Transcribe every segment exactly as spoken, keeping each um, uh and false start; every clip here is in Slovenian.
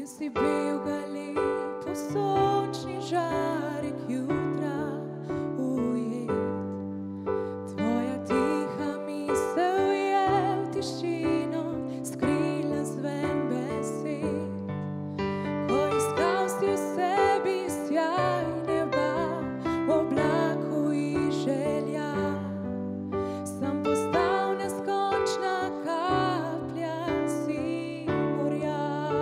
si bil ga lep v sončni žarek jutra ujet. Tvoja tiha misel je v tišino skrila zven besed. Ko iskal si v sebi sjaj neba, v oblaku in želja, sem postal neskončna kaplja si morja.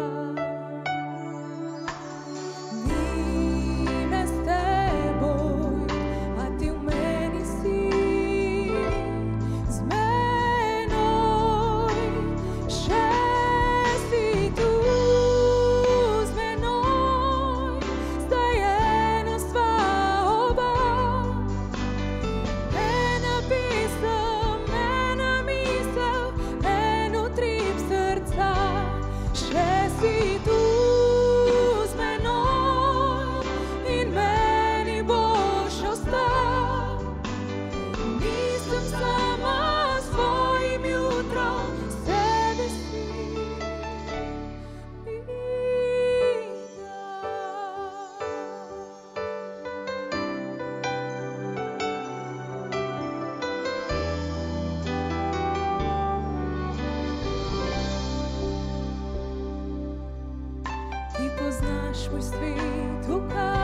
Ni me s teboj, a ti v meni si, z menoj, še si tu z menoj, zdaj eno sva oba. Ena pesem, ena misel, en utrip srca, še si tu z menoj in meni boš ostal. Nisem sama s svojim jutrom, sebe si mi dal. Ti poznaš moj svet v